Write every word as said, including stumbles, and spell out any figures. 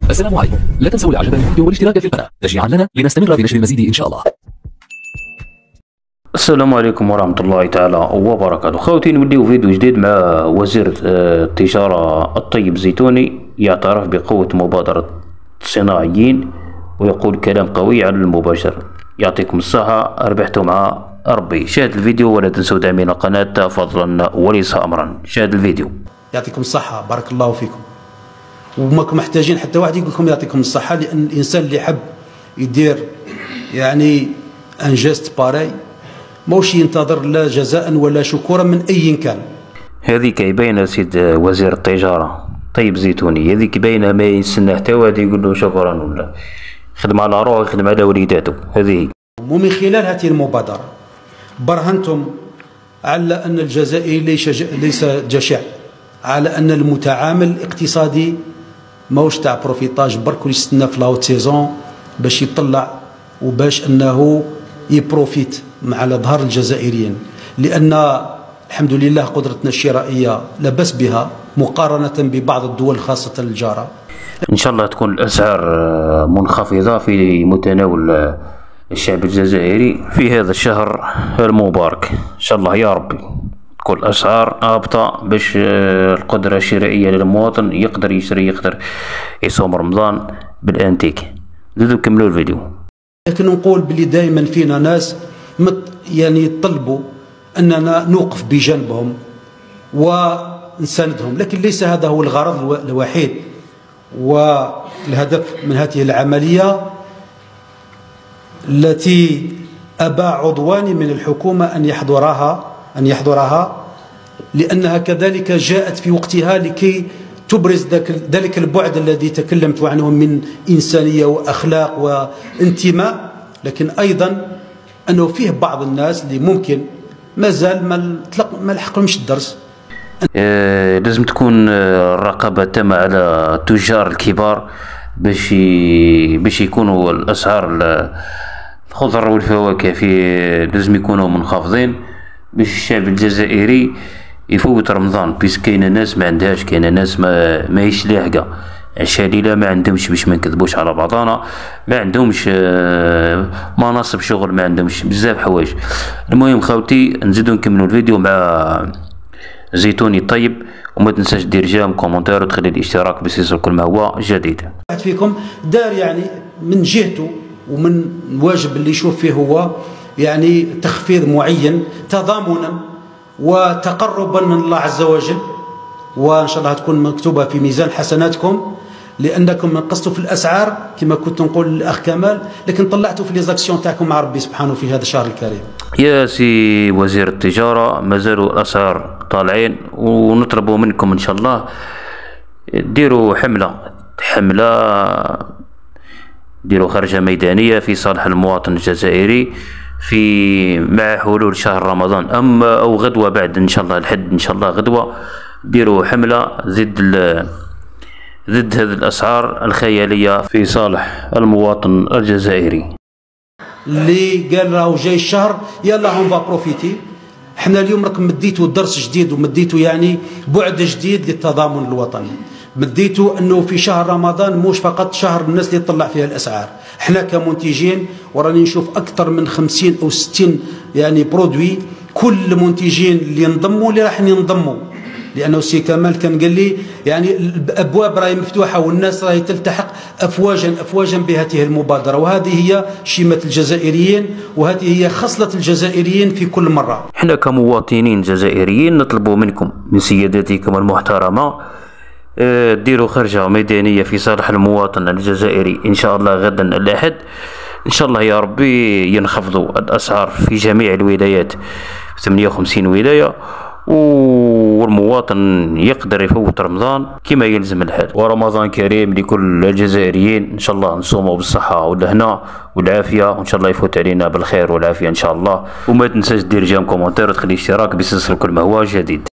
السلام عليكم، لا تنسوا الاعجاب بالفيديو والاشتراك في القناة تشجيعا لنا لنستمر في نشر المزيد ان شاء الله. السلام عليكم ورحمة الله تعالى وبركاته. خوتي نبداو فيديو جديد مع وزير التجارة الطيب الزيتوني، يعترف بقوة مبادرة الصناعيين ويقول كلام قوي على المباشر. يعطيكم الصحة، ربحتوا مع ربي. شاهد الفيديو ولا تنسوا دعمنا القناة فضلا وليس أمرا. شاهد الفيديو. يعطيكم الصحة، بارك الله فيكم. وماكم محتاجين حتى واحد يقول لكم يعطيكم الصحة، لأن الإنسان اللي يحب يدير يعني ان جيست باري موش ينتظر لا جزاء ولا شكورا من أي كان. هذيك يبين سيد وزير التجارة طيب زيتوني، هذيك باينة ما يستنى حتى واحد يقول له شكرا ولا يخدم على روحه يخدم على وليداته. هذه ومن خلال هذه المبادرة برهنتم على أن الجزائري ليس ليس جشع، على أن المتعامل الاقتصادي ماهوش تاع بروفيتاج برك ويستنى في لاوت سيزون باش يطلع وباش أنه يبروفيت مع الأظهار الجزائريين، لأن الحمد لله قدرتنا الشرائية لا بأس بها مقارنة ببعض الدول خاصة الجارة. إن شاء الله تكون الأسعار منخفضة في متناول الشعب الجزائري في هذا الشهر المبارك إن شاء الله يا ربي. تكون الأسعار هابطة باش القدرة الشرائية للمواطن يقدر يشتري، يقدر يصوم رمضان بالأنتيك. زيدوا كملوا الفيديو. لكن نقول بلي دائما فينا ناس يعني يطلبوا أننا نوقف بجانبهم ونساندهم، لكن ليس هذا هو الغرض الوحيد والهدف من هذه العملية التي أبى عضوان من الحكومة أن يحضرها أن يحضرها لأنها كذلك جاءت في وقتها لكي تبرز ذلك البعد الذي تكلمت عنه من إنسانية وأخلاق وانتماء، لكن أيضا أنه فيه بعض الناس اللي ممكن مازال ما ما لحقهمش الدرس. آه لازم تكون الرقابة تامة على التجار الكبار باش باش يكونوا الأسعار الخضر والفواكه في لازم يكونوا منخفضين باش الشعب الجزائري يفوت رمضان. بيس كاينه ناس ما عندهاش، كاينه ناس ما ماهيش لاحقه، الشليله ما عندهمش باش ما نكذبوش على بعضانا، ما عندهمش مناصب شغل، ما عندهمش بزاف حوايج. المهم خوتي نزيدو نكملوا الفيديو مع زيتوني الطيب، وما تنساش دير جيم كومنتير وتخلي الاشتراك باش يوصل كل ما هو جديد. واحد فيكم دار يعني من جهته ومن الواجب اللي يشوف فيه هو يعني تخفيض معين تضامنا وتقربا من الله عز وجل، وان شاء الله تكون مكتوبه في ميزان حسناتكم، لانكم نقصتوا في الاسعار كما كنت نقول الاخ كمال، لكن طلعتوا في لي زاكسيون تاعكم مع ربي سبحانه في هذا الشهر الكريم. يا سي وزير التجاره مازالوا الاسعار طالعين، ونطلبوا منكم ان شاء الله ديروا حمله حمله ديروا خرجه ميدانيه في صالح المواطن الجزائري في مع حلول شهر رمضان، اما او غدوه بعد ان شاء الله الحد ان شاء الله غدوه ديروا حمله ضد ضد هذه الاسعار الخياليه في صالح المواطن الجزائري. اللي قال راهو جاي الشهر يلا هون با بروفيتي، احنا اليوم راكم مديتوا درس جديد ومديتوا يعني بعد جديد للتضامن الوطني، مديتوا انه في شهر رمضان مش فقط شهر الناس اللي تطلع فيها الاسعار، احنا كمنتجين وراني نشوف اكثر من خمسين او ستين يعني برودوي، كل المنتجين اللي ينضموا اللي راح ينضموا، لانه سي كمال كان قال لي يعني الابواب راهي مفتوحه والناس راهي تلتحق افواجا افواجا بهذه المبادره، وهذه هي شيمه الجزائريين وهذه هي خصله الجزائريين في كل مره. احنا كمواطنين جزائريين نطلبوا منكم من سياداتكم المحترمه ديروا خرجة ميدانية في صالح المواطن الجزائري إن شاء الله غدا الأحد إن شاء الله يا ربي، ينخفضوا الأسعار في جميع الولايات ثمانية وخمسين ولاية، والمواطن يقدر يفوت رمضان كما يلزم الحال. ورمضان كريم لكل الجزائريين إن شاء الله، نصوموا بالصحة والهنا والعافية، وإن شاء الله يفوت علينا بالخير والعافية إن شاء الله. وما تنساش دير جيم كومنتير وتخلي اشتراك باش يوصل كل ما هو جديد.